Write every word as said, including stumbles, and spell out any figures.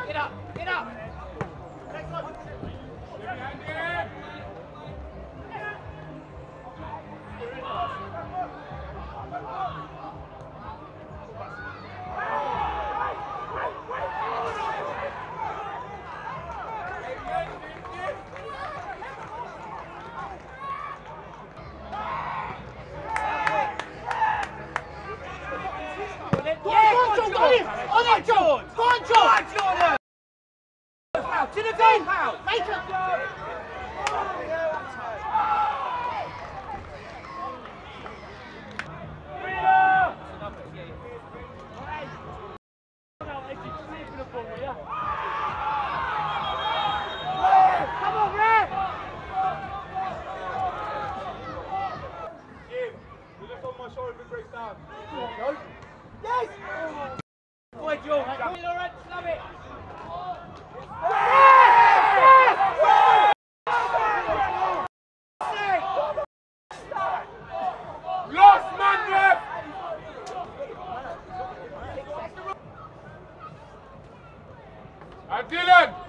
Get up, get up. On it, George! Go on, George! Jordan! To the goal, pal! Make it! Come on, Red! Jim, you look on my shoulder if it breaks down. Yes! Boy, George. Lawrence, love it. Lost man left! And Dylan!